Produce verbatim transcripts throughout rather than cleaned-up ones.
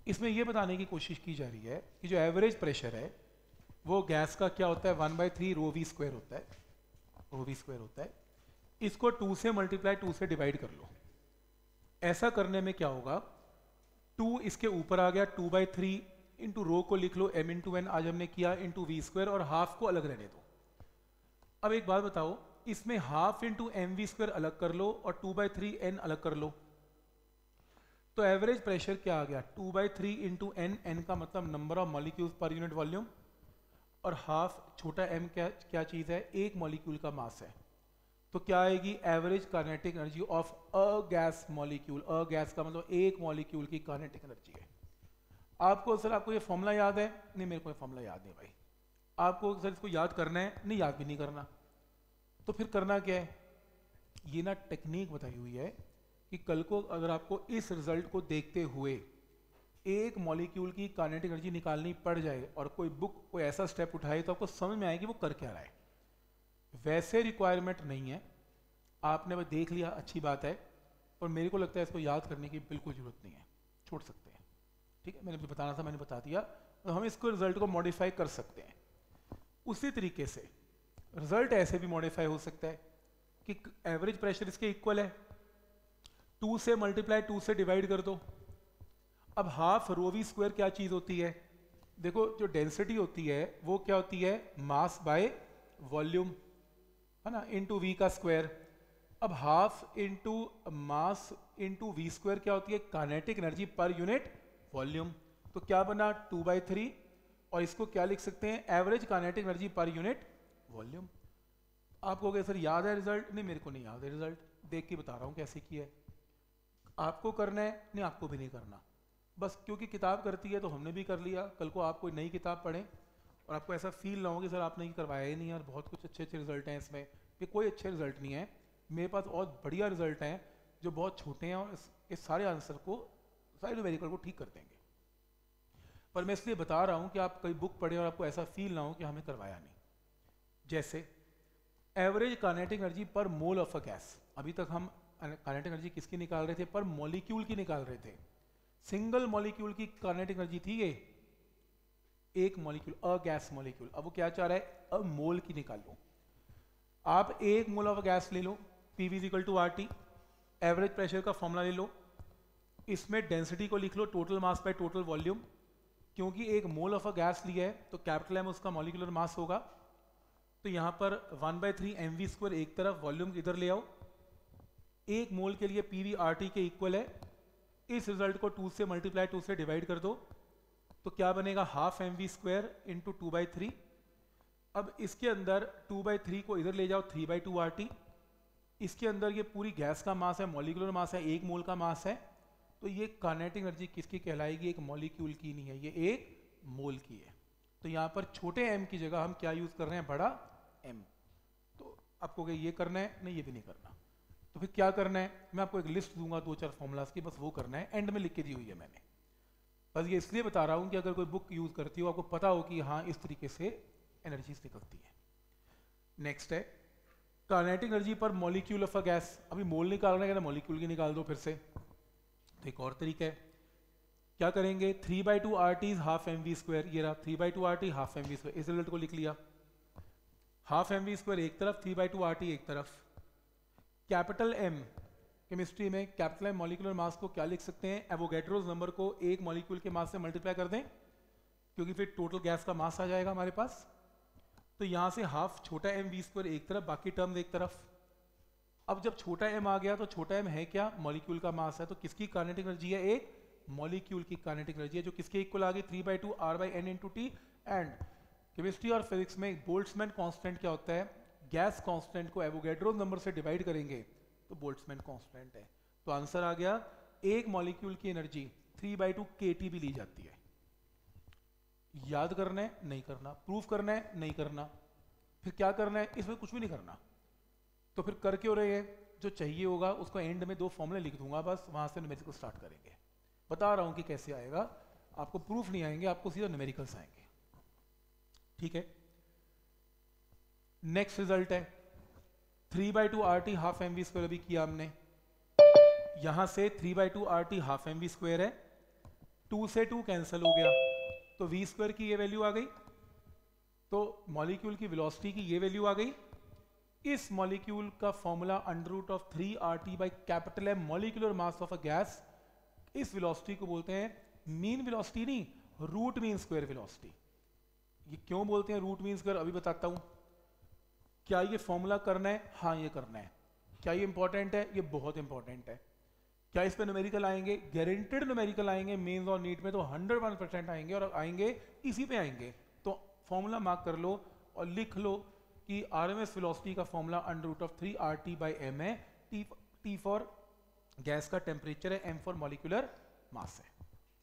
इसमें यह बताने की कोशिश की जा रही है कि जो एवरेज प्रेशर है वो गैस का क्या होता है, one by three rho V square होता है, रो वी स्क्वायर होता है। इसको टू से मल्टीप्लाई टू से डिवाइड कर लो। ऐसा करने में क्या होगा, टू इसके ऊपर आ गया, two by three into rho को लिख लो एम इंटू एन, आज हमने किया, इंटू वी स्क्वायर, और हाफ को अलग रहने दो। अब एक बात बताओ, इसमें half into M V square अलग कर लो और टू बाई थ्री एन अलग कर लो, तो एवरेज प्रेशर क्या आ गया, two by three into N, N का मतलब नंबर ऑफ मॉलिक्यूल्स पर यूनिट वॉल्यूम, और हाफ छोटा एम क्या क्या चीज़ है, एक मॉलिक्यूल का मास है। तो क्या आएगी, average kinetic energy of a gas molecule. A gas का मतलब एक मॉलिक्यूल की काइनेटिक एनर्जी है। आपको सर आपको ये फॉर्मूला याद है? नहीं, मेरे को ये फॉर्मूला याद नहीं भाई। आपको सर इसको याद करना है? नहीं, याद भी नहीं करना। तो फिर करना क्या है, ये ना टेक्निक बताई हुई है कि कल को अगर आपको इस रिजल्ट को देखते हुए एक मॉलिक्यूल की काइनेटिक एनर्जी निकालनी पड़ जाए और कोई बुक कोई ऐसा स्टेप उठाए तो आपको समझ में आएगी वो कर क्या रहा है। वैसे रिक्वायरमेंट नहीं है, आपने बस देख लिया, अच्छी बात है, पर मेरे को लगता है इसको याद करने की बिल्कुल जरूरत नहीं है, छोड़ सकते हैं। ठीक है, मैंने भी बताना था, मैंने बता दिया। तो हम इसको रिजल्ट को मॉडिफाई कर सकते हैं। उसी तरीके से रिजल्ट ऐसे भी मॉडिफाई हो सकता है कि एवरेज प्रेशर इसके इक्वल है, टू से मल्टीप्लाई टू से डिवाइड कर दो। अब हाफ रो वी स्क्वायर क्या चीज होती है, देखो जो डेंसिटी होती है वो क्या होती है, मास बाय वॉल्यूम, है ना, इंटू वी का स्क्वायर। अब half into mass into V square क्या होती है, काइनेटिक एनर्जी पर यूनिट वॉल्यूम। तो क्या बना, टू बाई थ्री, और इसको क्या लिख सकते हैं, एवरेज काइनेटिक एनर्जी पर यूनिट वॉल्यूम। आपको अगर सर याद है रिजल्ट? नहीं, मेरे को नहीं याद है रिजल्ट, देख के बता रहा हूँ कैसे किया है। आपको करना है? नहीं, आपको भी नहीं करना, बस क्योंकि किताब करती है तो हमने भी कर लिया। कल को आप कोई नई किताब पढ़ें और आपको ऐसा फील ना हो कि सर आपने ये करवाया ही नहीं और बहुत कुछ अच्छे अच्छे रिजल्ट हैं इसमें, ये कोई अच्छे रिजल्ट नहीं है। मेरे पास बहुत बढ़िया रिजल्ट हैं जो बहुत छोटे हैं और इस, इस सारे आंसर को, सारे न्यूमेरिकल को ठीक कर देंगे। पर मैं इसलिए बता रहा हूँ कि आप कोई बुक पढ़ें और आपको ऐसा फील ना हो कि हमें करवाया नहीं। जैसे एवरेज काइनेटिक एनर्जी पर मोल ऑफ अ गैस, अभी तक हम काइनेटिक एनर्जी किसकी निकाल रहे थे, पर मॉलिक्यूल की निकाल रहे थे। सिंगल मॉलिक्यूल की काइनेटिक एनर्जी थी ये, एक मॉलिक्यूल, अ गैस मॉलिक्यूल। अब वो क्या चाह रहा है, अ मोल की निकालो। आप एक मोल ऑफ गैस ले लो, P V equal to R T, average pressure का फॉर्मूला ले लो, इसमें डेंसिटी को लिख लो total mass by total volume. क्योंकि एक मोल ऑफ अ गैस लिया है तो कैपिटल एम उसका मॉलिक्यूलर मास होगा, तो यहाँ पर one by three M V square एक तरफ, वॉल्यूम इधर ले आओ। एक मोल के लिए पी वी आर टी के इक्वल है। इस रिजल्ट को टू से मल्टीप्लाई टू से डिवाइड कर दो, तो क्या बनेगा, half M V square into two by three. अब इसके अंदर टू बाई थ्री को इधर ले जाओ, three by two R T. इसके अंदर ये पूरी गैस का मास है, मॉलिक्यूलर मास है, एक मोल का मास है। तो ये काइनेटिक एनर्जी किसकी कहलाएगी, एक मॉलिक्यूल की नहीं है, ये एक मोल की है। तो यहाँ पर छोटे एम की जगह हम क्या यूज कर रहे हैं, बड़ा एम। तो आपको ये करना है? नहीं, ये भी नहीं करना। तो फिर क्या करना है, मैं आपको एक लिस्ट दूंगा दो चार फॉर्मूलाज की, बस वो करना है, एंड में लिख के दी हुई है मैंने। बस ये इसलिए बता रहा हूँ कि अगर कोई बुक यूज करती हो आपको पता हो कि हाँ इस तरीके से एनर्जीज निकलती है। नेक्स्ट है काइनेटिक एनर्जी पर मॉलिक्यूल ऑफ अ गैस। अभी मोल निकालना है, मॉलिक्यूल की निकाल दो फिर से। तो एक और तरीका है, क्या करेंगे, three by two R T half M V square, ये रहा three by two R T half M V square, इस रिजल्ट को लिख लिया। हाफ एम वी स्क्वायर एक तरफ, three by two R T एक तरफ। कैपिटल एम केमिस्ट्री में कैपिटल एम मॉलिक्यूलर मास को क्या लिख सकते हैं, एवोगैड्रोस नंबर को एक मॉलिक्यूल के मास से मल्टीप्लाई कर दें, क्योंकि फिर टोटल गैस का मास आ जाएगा हमारे पास। तो यहां से हाफ छोटा एम वी स्क्वायर एक तरफ, बाकी टर्म एक तरफ। अब जब छोटा एम आ गया तो छोटा एम है क्या, मॉलिक्यूल का मास है, तो किसकी काइनेटिक एनर्जी है, एक मॉलिक्यूल की काइनेटिक एनर्जी है, जो किसके इक्वल आ गई, three by two R by N into T. And chemistry और फिजिक्स में बोल्ट्जमैन कांस्टेंट क्या होता है, गैस कांस्टेंट को एवोगैड्रोस नंबर से डिवाइड करेंगे तो बोल्ट्जमैन कांस्टेंट है। तो आंसर आ गया, एक मॉलिक्यूल की energy three by two K T भी ली जाती है। याद करना है? नहीं करना। प्रूफ करना है? नहीं करना। फिर क्या करना है, इसमें कुछ भी नहीं करना। तो फिर कर क्यों रहे हैं, जो चाहिए होगा उसको एंड में दो फॉर्मूले लिख दूंगा, बस वहां से न्यूमेरिकल स्टार्ट करेंगे। बता रहा हूं कि कैसे आएगा, आपको प्रूफ नहीं आएंगे, आपको सीधा न्यूमेरिकल्स आएंगे। ठीक है, नेक्स्ट रिजल्ट है three by two R T half M V square, अभी किया हमने। यहां से three by two R T half M V square है, टू से टू कैंसिल हो गया, तो वी स्क्वायर की ये वैल्यू आ गई, तो मॉलिक्यूल की वेलोसिटी की ये वैल्यू आ गई। इस मॉलिक्यूल का formula under root of three R T by capital M molecular mass of a gas, इस वेलोसिटी को बोलते हैं मीन वेलोसिटी, नहीं रूट मीन स्क्वायर वेलोसिटी। ये क्यों बोलते हैं रूट मीन स्क्वायर, अभी बताता हूं। क्या ये फॉर्मूला करना है? हाँ ये करना है। क्या ये इंपॉर्टेंट है? ये बहुत इंपॉर्टेंट है। क्या इस पे न्यूमेरिकल आएंगे? गारंटेड न्यूमेरिकल आएंगे, मेंस और नीट में तो हंड्रेड वन परसेंट आएंगे, और आएंगे इसी पे आएंगे। तो फॉर्मूला मार्क कर लो और लिख लो कि आर एम एस वेलोसिटी का formula under root of three R T by M है। टी टी फॉर गैस का टेम्परेचर है, एम फॉर मॉलिक्यूलर मास है।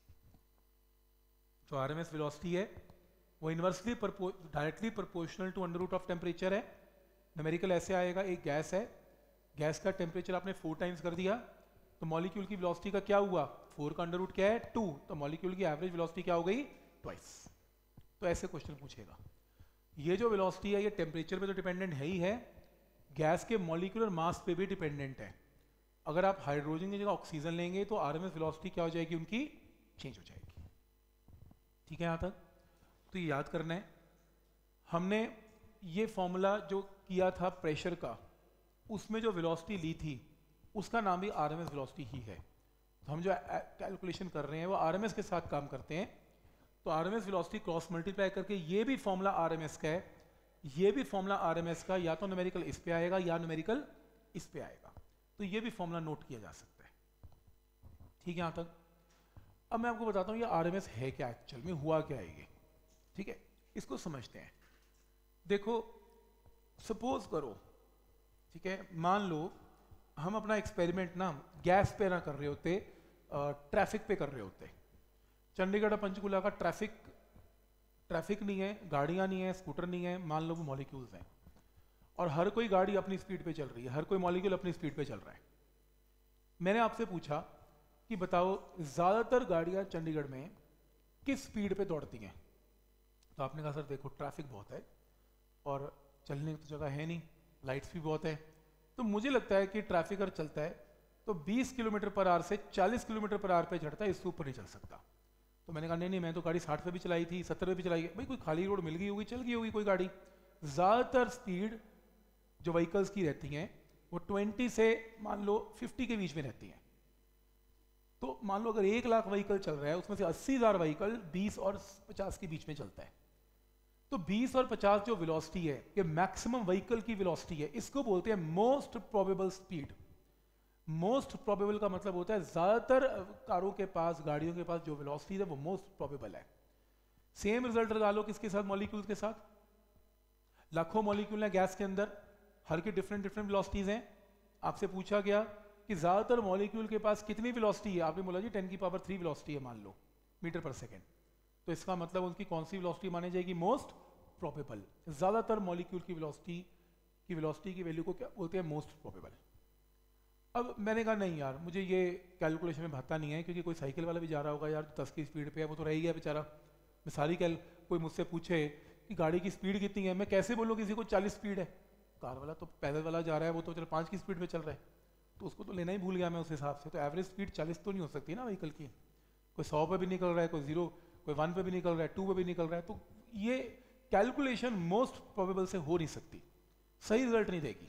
जो आर एम एस वेलोसिटी है वो inversely directly proportional to under root of temperature है। Numerical ऐसे आएगा, एक गैस है, गैस का टेम्परेचर आपने फोर टाइम्स कर दिया, तो मॉलिक्यूल की वेलोसिटी का क्या हुआ? फोर का अंडर रूट क्या है? टू, तो मॉलिक्यूल की एवरेज वेलोसिटी क्या हो गई? ट्वाइस। तो ऐसे क्वेश्चन पूछेगा। ये जो वेलोसिटी है ये टेम्परेचर पे तो डिपेंडेंट है ही है, गैस के मॉलिक्यूलर मास पे भी डिपेंडेंट है। अगर आप हाइड्रोजन की जगह ऑक्सीजन लेंगे तो आरएमएस वेलोसिटी क्या हो जाएगी? उनकी चेंज हो जाएगी। ठीक है, यहां तक तो ये याद करना है। हमने ये फॉर्मूला जो किया था प्रेशर का, उसमें जो वेलोसिटी ली थी उसका नाम भी आरएमएस वेलोसिटी ही है। तो हम जो कैलकुलेशन कर रहे हैं वो आरएमएस के साथ काम करते हैं। तो आरएमएस वेलोसिटी क्रॉस मल्टीप्लाई करके ये भी फॉर्मूला आरएमएस का है, ये भी फॉर्मूला आरएमएस का, या तो न्यूमेरिकल इस पे आएगा या न्यूमेरिकल इस पे आएगा। तो ये भी फॉर्मूला नोट किया जा सकता है। ठीक है यहां तक। अब मैं आपको बताता हूं ये आरएमएस है क्या, एक्चुअल में हुआ क्या है ये। ठीक है, इसको समझते हैं। देखो सपोज करो, ठीक है, मान लो हम अपना एक्सपेरिमेंट ना गैस पे ना कर रहे होते, ट्रैफिक पे कर रहे होते। चंडीगढ़ पंचकुला का ट्रैफिक ट्रैफिक नहीं है, गाड़ियां नहीं है, स्कूटर नहीं है, मान लो वो मॉलिक्यूल्स हैं, और हर कोई गाड़ी अपनी स्पीड पे चल रही है, हर कोई मॉलिक्यूल अपनी स्पीड पे चल रहा है। मैंने आपसे पूछा कि बताओ ज्यादातर गाड़ियां चंडीगढ़ में किस स्पीड पे दौड़ती हैं? तो आपने कहा सर देखो ट्रैफिक बहुत है और चलने की तो जगह है नहीं, लाइट्स भी बहुत है, तो मुझे लगता है कि ट्रैफिक अगर चलता है तो बीस किलोमीटर पर आवर से चालीस किलोमीटर पर आवर पे चढ़ता है, इससे ऊपर नहीं चल सकता। तो मैंने कहा नहीं नहीं, मैं तो गाड़ी साठ पे भी चलाई थी, सत्तर पे भी चलाई है। भाई कोई खाली रोड मिल गई होगी, चल गई होगी कोई गाड़ी। ज़्यादातर स्पीड जो व्हीकल्स की रहती हैं वो बीस से मान लो पचास के बीच में रहती हैं। तो मान लो अगर एक लाख व्हीकल चल रहा है उसमें से अस्सी हज़ार व्हीकल बीस और पचास के बीच में चलता है। तो बीस और पचास जो वेलोसिटी है ये मैक्सिमम व्हीकल की वेलोसिटी है, इसको बोलते हैं most probable speed. Most probable का मतलब होता है ज्यादातर कारों के पास, गाड़ियों के पास जो वेलोसिटी है वो मोस्ट प्रोबेबल है। सेम रिजल्ट लगा लो किसके साथ? मॉलिक्यूल्स के साथ। लाखों मॉलिक्यूल हैं गैस के अंदर, हर की डिफरेंट डिफरेंट वेलोसिटीज हैं। आपसे पूछा गया कि ज्यादातर मॉलिक्यूल के पास कितनी वेलोसिटी है? आपने बोला जी टेन की पावर थ्री वेलोसिटी है मान लो, मीटर पर सेकेंड। तो इसका मतलब उनकी कौन सी वेलोसिटी मानी जाएगी? Most probable. ज्यादातर मॉलिक्यूल की वेलोसिटी की वेलोसिटी की वैल्यू को क्या बोलते हैं? Most probable. अब मैंने कहा नहीं यार मुझे ये कैलकुलेशन में भाता नहीं है, क्योंकि कोई साइकिल वाला भी जा रहा होगा यार दस की स्पीड पे है, वो तो रह ही गया बेचारा। मैं सारी कैल कोई मुझसे पूछे कि गाड़ी की स्पीड कितनी है, मैं कैसे बोलूँ किसी को चालीस स्पीड है? कार वाला तो पैदल वाला जा रहा है, वो तो चलो पाँच की स्पीड पे चल रहा है, तो उसको तो लेना ही भूल गया मैं उस हिसाब से। तो एवरेज स्पीड चालीस तो नहीं हो सकती ना व्हीकल की। कोई सौ पे भी निकल रहा है, कोई जीरो, कोई वन पे भी निकल रहा है, टू पे भी निकल रहा है। तो ये कैलकुलेशन मोस्ट प्रोबेबल से हो नहीं सकती, सही रिजल्ट नहीं देगी।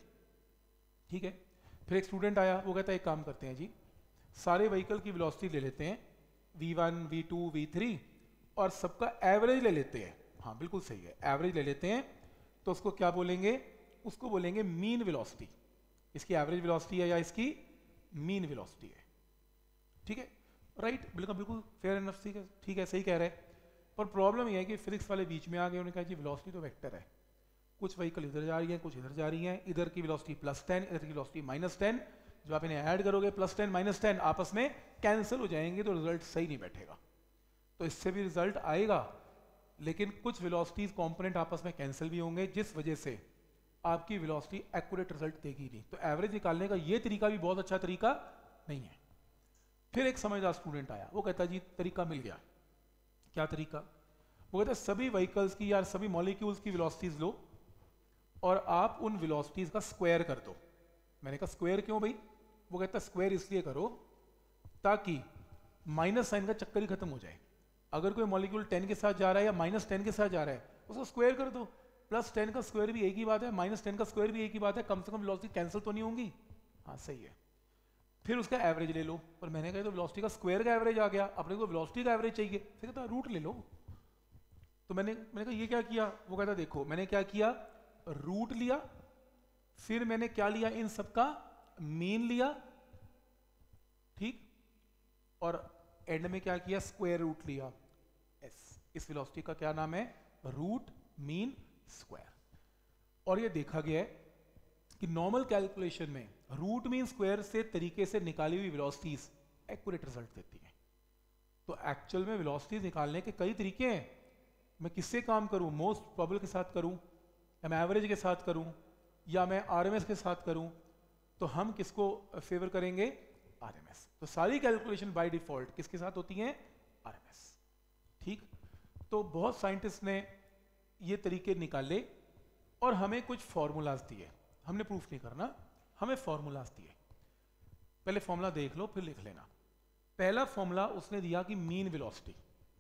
ठीक है, फिर एक स्टूडेंट आया, वो कहता है एक काम करते हैं जी, सारे व्हीकल की वेलोसिटी ले लेते हैं V one, V two, V three, और सबका एवरेज ले लेते हैं। हाँ बिल्कुल सही है, एवरेज ले लेते हैं। तो उसको क्या बोलेंगे? उसको बोलेंगे मीन वेलोसिटी। इसकी एवरेज वेलोसिटी है या इसकी मीन वेलोसिटी है। ठीक है, राइट, बिल्कुल बिल्कुल फेयर एनफ, ठीक है, ठीक है, सही कह रहे हैं। पर प्रॉब्लम यह है कि फिजिक्स वाले बीच में आ गए, उन्होंने कहा जी वेलोसिटी तो वेक्टर है, कुछ व्हीकल इधर जा रही है, कुछ इधर जा रही है, इधर की वेलोसिटी प्लस टेन, इधर की वेलोसिटी माइनस टेन। जब आप इन्हें ऐड करोगे प्लस टेन माइनस टेन आपस में कैंसिल हो जाएंगे, तो रिजल्ट सही नहीं बैठेगा। तो इससे भी रिजल्ट आएगा, लेकिन कुछ वेलोसिटीज कॉम्पोनेंट आपस में कैंसिल भी होंगे, जिस वजह से आपकी वेलोसिटी एक्यूरेट रिजल्ट देगी नहीं। तो एवरेज निकालने का ये तरीका भी बहुत अच्छा तरीका नहीं है। फिर एक समझदार स्टूडेंट आया, वो कहता जी तरीका मिल गया। क्या तरीका? वो कहता सभी व्हीकल्स की या सभी मॉलिक्यूल्स की वेलोसिटीज लो और आप उन वेलोसिटीज का स्क्वायर कर दो। मैंने कहा स्क्वायर क्यों भाई? वो कहता स्क्वायर इसलिए करो ताकि माइनस साइन का चक्कर ही खत्म हो जाए। अगर कोई मॉलिक्यूल टेन के साथ जा रहा है या माइनस टेन के साथ जा रहा है उसको स्क्वायर कर दो, प्लस टेन का स्क्वायर भी एक ही बात है, माइनस टेन का स्क्वायर भी एक ही बात है, कम से कम वेलोसिटी कैंसिल तो नहीं होंगी। हाँ सही है। फिर उसका एवरेज ले लो, पर मैंने कहा तो वेलोसिटी का स्क्वायर का एवरेज आ गया, अपने को वेलोसिटी का एवरेज चाहिए, फिर कहता रूट ले लो। तो मैंने मैंने कहा ये क्या किया, वो कहता देखो मैंने क्या किया, रूट लिया, फिर मैंने क्या लिया, इन सबका मीन लिया, ठीक, और एंड में क्या किया, स्क्वायर रूट लिया। एस इस वेलोसिटी का क्या नाम है, रूट मीन स्क्वायर। और ये देखा गया है कि नॉर्मल कैलकुलेशन में रूट मीन स्क्वायर से तरीके से निकाली हुई वेलोसिटीज एक्यूरेट रिजल्ट देती हैं। तो एक्चुअल में वेलोसिटीज निकालने के कई तरीके हैं। मैं किससे काम करूं, मोस्ट प्रोबेबल के साथ करूं, या मैं एवरेज के साथ करूं, या मैं आरएमएस के साथ करूं, तो हम किसको फेवर करेंगे, आरएमएस। तो सारी कैलकुलेशन बाय डिफॉल्ट किसके साथ होती हैं, आरएमएस। ठीक, तो बहुत साइंटिस्ट ने ये तरीके निकाले और हमें कुछ फॉर्मूलाज दिए, हमने प्रूफ नहीं करना, हमें फॉर्मूलाज दिए। पहले फॉर्मूला देख लो फिर लिख लेना। पहला फॉर्मूला उसने दिया कि मीन वेलोसिटी,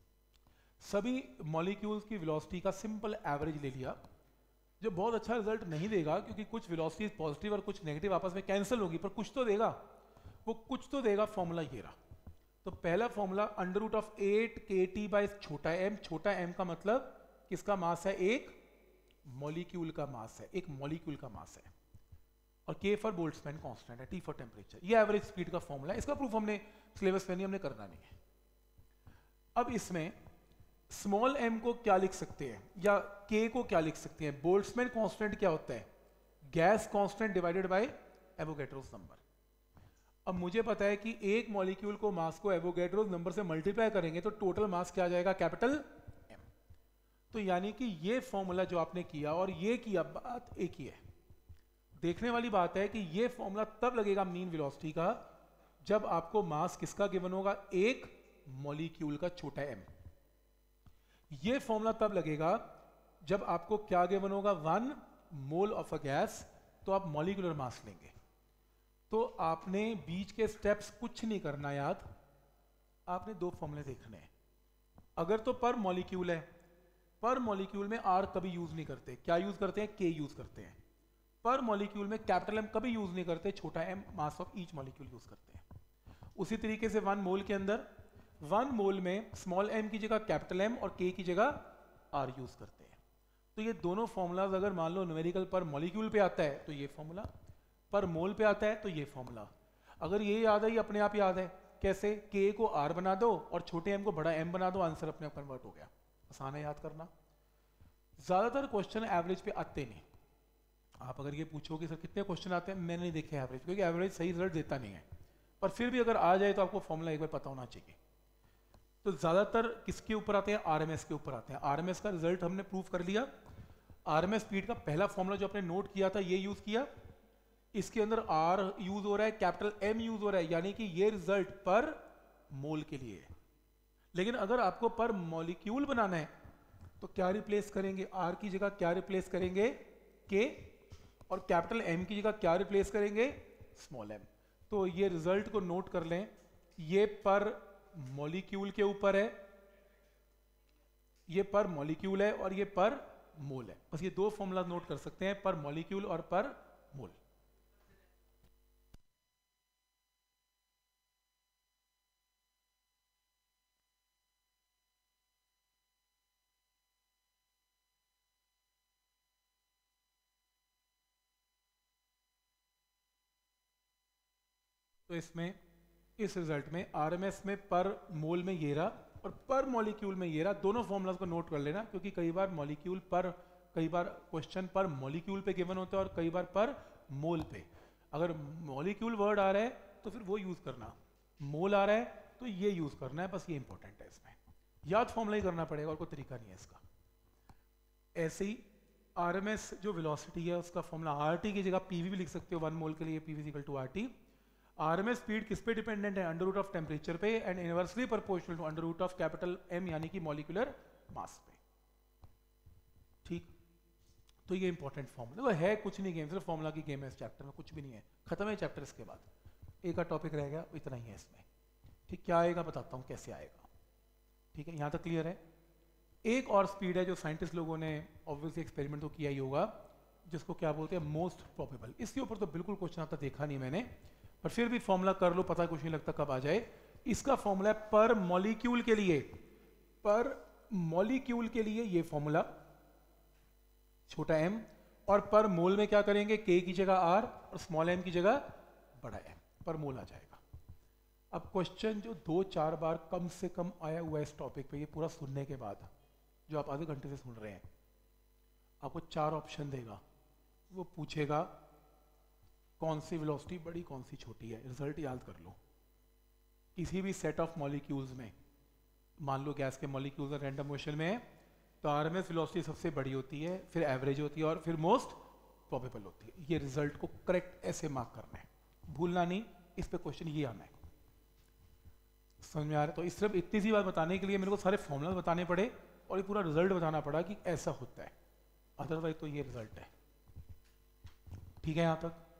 सभी मॉलिक्यूल्स की वेलोसिटी का सिंपल एवरेज ले लिया, जो बहुत अच्छा रिजल्ट नहीं देगा क्योंकि कुछ वेलोसिटीज पॉजिटिव और कुछ नेगेटिव आपस में कैंसिल होगी, पर कुछ तो देगा, वो कुछ तो देगा। फॉर्मूला ये रहा। तो पहला formula under root of eight K T by छोटा एम, छोटा एम का मतलब किसका मास है, एक मॉलिक्यूल का मास है, एक मॉलिक्यूल का मास है, और के फॉर बोल्ट्जमैन कांस्टेंट है, टी फॉर टेम्परेचर। ये एवरेज स्पीड का फॉर्मूला है, इसका प्रूफ हमने सिलेबस में नहीं, हमने करना नहीं है। अब इसमें स्मॉल एम को क्या लिख सकते हैं या के को क्या लिख सकते हैं, बोल्ट्जमैन कांस्टेंट क्या होता है, gas constant divided by Avogadro's number. अब मुझे पता है कि एक मॉलिक्यूल को मास को एवोगैड्रोस नंबर से मल्टीप्लाई करेंगे तो टोटल मास क्या आ जाएगा, कैपिटल एम। तो यानी कि ये फॉर्मूला जो आपने किया और ये किया, बात एक ही है। देखने वाली बात है कि ये फॉर्मूला तब लगेगा मीन वेलोसिटी का जब आपको मास किसका गिवन होगा, एक मॉलिक्यूल का छोटा एम। ये फॉर्मूला तब लगेगा जब आपको क्या गिवन होगा, one mole of a gas, तो आप मॉलिक्यूलर मास लेंगे। तो आपने बीच के स्टेप्स कुछ नहीं करना याद, आपने दो फॉर्मूले देखने हैं। अगर तो पर मॉलिक्यूल है, पर मॉलिक्यूल में आर कभी यूज नहीं करते, क्या यूज करते हैं, के यूज करते हैं। पर मॉलिक्यूल में कैपिटल एम कभी यूज नहीं करते, छोटा M mass of each molecule use करते हैं। उसी तरीके से वन मोल के अंदर, वन मोल में स्मॉल एम की जगह कैपिटल एम और के की जगह आर यूज करते हैं। तो ये दोनों फॉर्मूलाज अगर मान लो न्यूमेरिकल पर मॉलिक्यूल पे आता है तो ये फॉर्मूला, पर मोल पे आता है तो ये फॉर्मूला। अगर ये याद है, ये अपने आप याद है, कैसे, के को आर बना दो और छोटे एम को बड़ा एम बना दो, आंसर अपने आप कन्वर्ट हो गया। आसान है याद करना। ज्यादातर क्वेश्चन एवरेज पे आते नहीं। आप अगर ये पूछो कि सर कितने क्वेश्चन आते हैं, मैंने नहीं देखे एवरेज, क्योंकि एवरेज सही रिजल्ट देता नहीं है, पर फिर भी अगर आ जाए तो आपको फॉर्मूला एक बार पता होना चाहिए। तो ज्यादातर किसके ऊपर आते हैं, आरएमएस के ऊपर आते हैं। आरएमएस का रिजल्ट हमने प्रूव कर लिया। आरएमएस स्पीड का पहला फॉर्मूला जो आपने नोट किया था ये यूज किया, इसके अंदर आर यूज हो रहा है, कैपिटल एम यूज हो रहा है, यानी कि ये रिजल्ट पर मोल के लिए है। लेकिन अगर आपको पर मॉलिक्यूल बनाना है तो क्या रिप्लेस करेंगे, आर की जगह क्या रिप्लेस करेंगे, के, और कैपिटल एम की जगह क्या रिप्लेस करेंगे, स्मॉल एम। तो ये रिजल्ट को नोट कर लें, ये पर मॉलिक्यूल के ऊपर है, ये पर मॉलिक्यूल है, और ये पर मोल है। बस ये दो फॉर्मूला नोट कर सकते हैं, पर मॉलिक्यूल और पर मोल। तो इसमें, इस रिजल्ट में आरएमएस में पर मोल में ये रहा और पर मॉलिक्यूल में ये रहा। दोनों फॉर्मूलाज को नोट कर लेना, क्योंकि कई बार मॉलिक्यूल पर, कई बार क्वेश्चन पर मॉलिक्यूल पे गिवन होता है और कई बार पर मोल पे। अगर मॉलिक्यूल वर्ड आ रहा है तो फिर वो यूज करना, मोल आ रहा है तो ये यूज करना है, बस ये इंपॉर्टेंट है। इसमें याद फॉर्मूला ही करना पड़ेगा और कोई तरीका नहीं है इसका। ऐसे ही आरएमएस जो वेलोसिटी है उसका फॉर्मूला आरटी की जगह पीवी भी लिख सकते हो, वन मोल के लिए PV equal to RT. RMS speed किस पे डिपेंडेंट है, अंडर रूट ऑफ टेम्परेचर पे, and inversely proportional to under root of capital M, यानी कि मॉलिक्यूलर मास पे। ठीक, तो ये इंपॉर्टेंट फॉर्मूला वो है, कुछ नहीं गेम, सिर्फ फॉर्मूला की गेम है इस चैप्टर में, कुछ भी नहीं है, खत्म है चैप्टर। इसके बाद एक का टॉपिक रह गया, इतना ही है इसमें। ठीक, क्या आएगा बताता हूँ कैसे आएगा। ठीक है, यहाँ तक क्लियर है। एक और स्पीड है जो साइंटिस्ट लोगों ने ऑब्वियसली एक्सपेरिमेंट तो किया ही होगा, जिसको क्या बोलते हैं, मोस्ट प्रोबेबल। इसके ऊपर तो बिल्कुल क्वेश्चन आता देखा नहीं मैंने, पर फिर भी फॉर्मूला कर लो, पता कुछ नहीं लगता कब आ जाए। इसका फॉर्मूला है पर मॉलिक्यूल के लिए, पर मॉलिक्यूल के लिए ये फॉर्मूला छोटा m, और पर मोल में क्या करेंगे, k की जगह r और स्मॉल m की जगह बड़ा m, पर मोल आ जाएगा। अब क्वेश्चन जो दो चार बार कम से कम आया हुआ है इस टॉपिक पे, ये पूरा सुनने के बाद, जो आप आधे घंटे से सुन रहे हैं, आपको चार ऑप्शन देगा। वो पूछेगा कौन सी वेलोसिटी बड़ी कौन सी छोटी है। रिजल्ट याद कर लो। किसी भी सेट ऑफ मॉलिक्यूल्स में, मान लो गैस के मॉलिक्यूल्स रैंडम मोशन में है, तो आरएमएस वेलोसिटी सबसे बड़ी होती है, फिर एवरेज होती है और फिर मोस्ट प्रोबेबल होती है। ये रिजल्ट को करेक्ट ऐसे मार्क करना है, भूलना नहीं, इस पे क्वेश्चन ये आना है। समझ में आ रहा है? तो इस सिर्फ इतनी सी बात बताने के लिए मेरे को सारे फॉर्मूला बताने पड़े और ये पूरा रिजल्ट बताना पड़ा कि ऐसा होता है, अदरवाइज तो ये रिजल्ट है। ठीक है यहाँ तक?